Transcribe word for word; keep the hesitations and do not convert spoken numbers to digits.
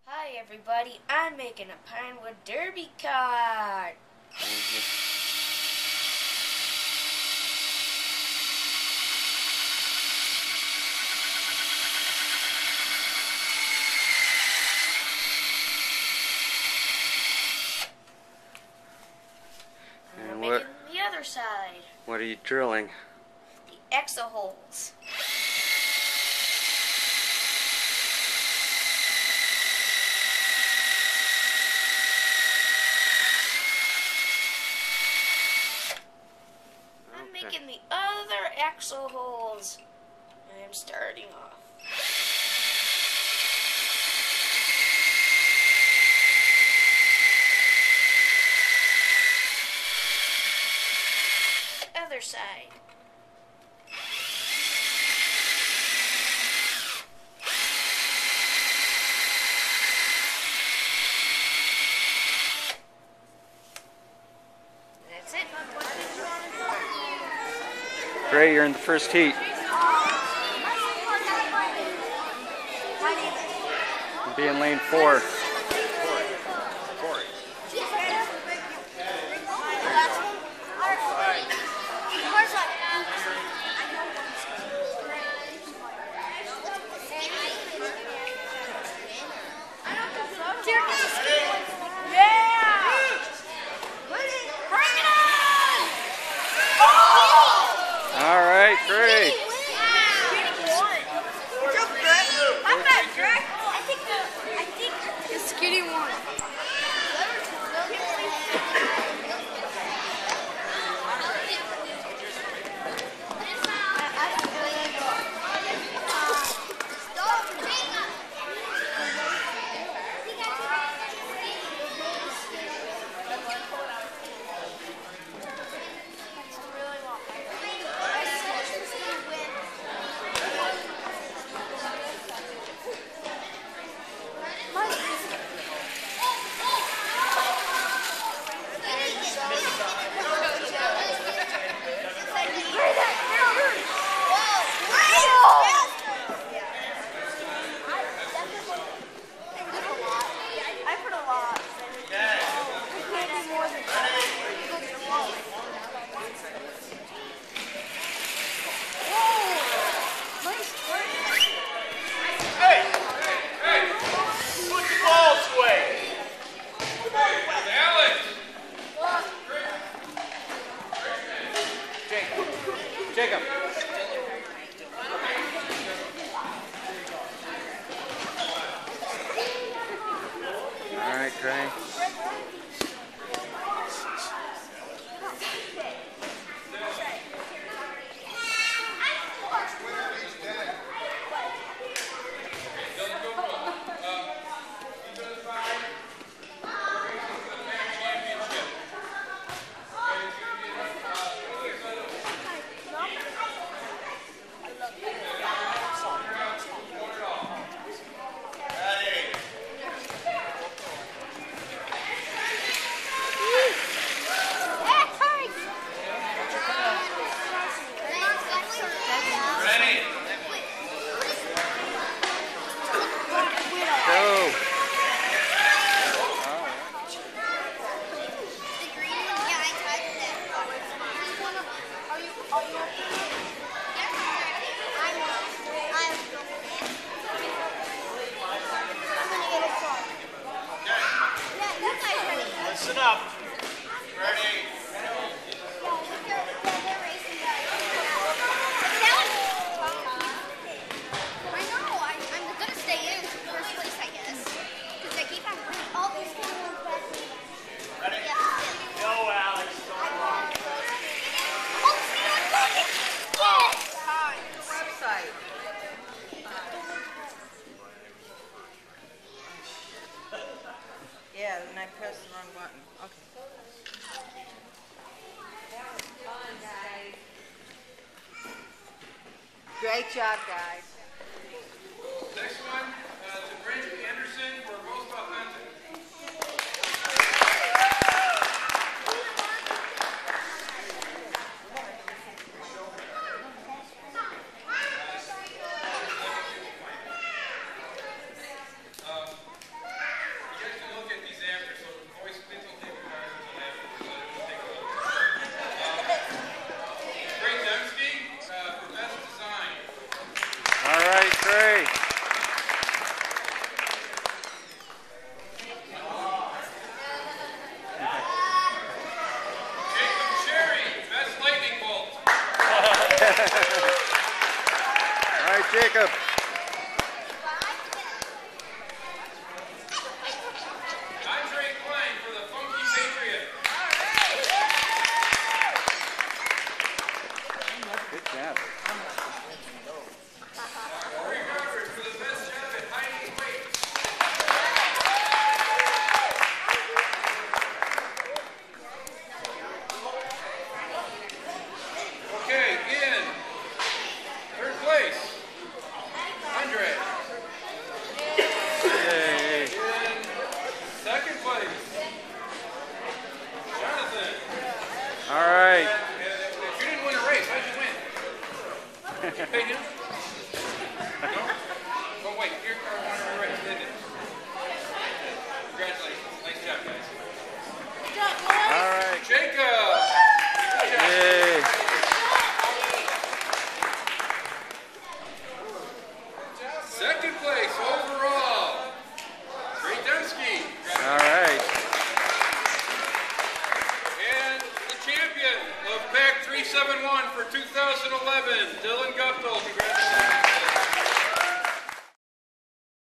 Hi everybody, I'm making a Pinewood Derby card. And And we're what, making the other side, what are you drilling? the exo holes. I'm Okay. making the other exo holes. I'm starting off. Other side. That's it. Gray, you're in the first heat. You'll be in lane four. All right, Gray. Skinny one. Jacob. All right, Gray. Go. Listen up. Ready? I know, I, I'm gonna stay in first place, I guess. Because I keep on winning. All these ones back. Ready? Yeah. Go, Alex. Don't run. Oh, see, I'm looking. Yes! Website. Yeah, and I pressed the wrong button. Okay. Great job, guys. Next one, uh, to Brent Anderson for most authentic. Um, paid him? No? Oh, wait, here, I want to write it in. Congratulations. Nice job, guys. All right. Jacob! Good job. Yay. Second place overall. Great Dembski. All right. And the champion of Pack three seven one for two thousand eleven, Dylan Guptill. Congratulations.